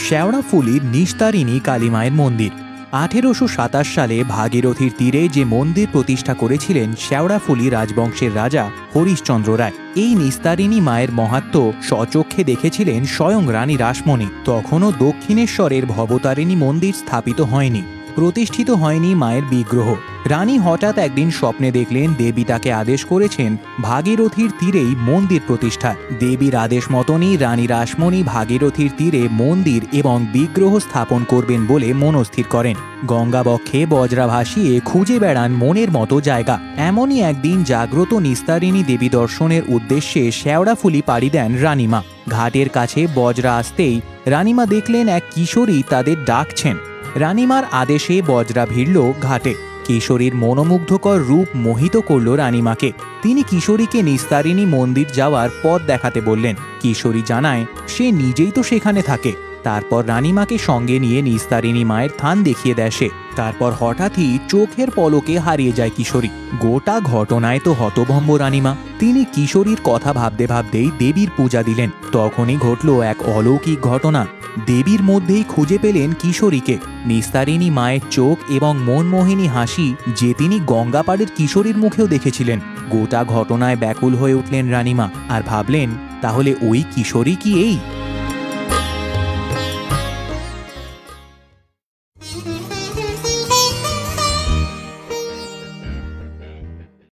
শেওড়াফুলির নিস্তারিণী কালী মায়ের মন্দির। 1827 সালে ভাগীরথীর তীরে যে মন্দির প্রতিষ্ঠা করেছিলেন শেওড়াফুলি রাজবংশের রাজা হরিশ্চন্দ্র রায়। এই নিস্তারিণী মায়ের মাহাত্ম্য স্বচক্ষে দেখেছিলেন স্বয়ং রানী রাসমণি। তখনও দক্ষিণেশ্বরের ভবতারিণী মন্দির স্থাপিত হয়নি, প্রতিষ্ঠিত হয়নি মায়ের বিগ্রহ। রানী হঠাৎ একদিন স্বপ্নে দেখলেন দেবী তাকে আদেশ করেছেন ভাগীরথীর তীরেই মন্দির প্রতিষ্ঠা। দেবীর আদেশ মতনই রানী রাসমণি ভাগীরথীর তীরে মন্দির এবং বিগ্রহ স্থাপন করবেন বলে মনস্থির করেন। গঙ্গাবক্ষে বজরা ভাসিয়ে খুঁজে বেড়ান মনের মতো জায়গা। এমনই একদিন জাগ্রত নিস্তারিণী দেবী দর্শনের উদ্দেশ্যে শেওড়াফুলি পাড়ি দেন রানীমা। ঘাটের কাছে বজরা আসতেই রানীমা দেখলেন এক কিশোরী তাদের ডাকছেন। রানীমার আদেশে বজরা ভিড়ল ঘাটে। কিশোরীর মনোমুগ্ধকর রূপ মোহিত করল রানীমাকে। তিনি কিশোরীকে নিস্তারিণী মন্দির যাওয়ার পথ দেখাতে বললেন। কিশোরী জানায় সে নিজেই তো সেখানে থাকে। তারপর রানীমাকে সঙ্গে নিয়ে নিস্তারিণী মায়ের থান দেখিয়ে দেয় সে। তারপর হঠাৎই চোখের পলকে হারিয়ে যায় কিশোরী। গোটা ঘটনায় তো হতভম্ব রানীমা। তিনি কিশোরীর কথা ভাবতে ভাবতেই দেবীর পূজা দিলেন। তখনই ঘটল এক অলৌকিক ঘটনা। দেবীর মধ্যেই খুঁজে পেলেন কিশোরীকে। নিস্তারিণী মায়ের চোখ এবং মনমোহিনী হাসি যে তিনি গঙ্গাপাড়ের কিশোরীর মুখেও দেখেছিলেন। গোটা ঘটনায় ব্যাকুল হয়ে উঠলেন রানীমা আর ভাবলেন, তাহলে ওই কিশোরী কি এই?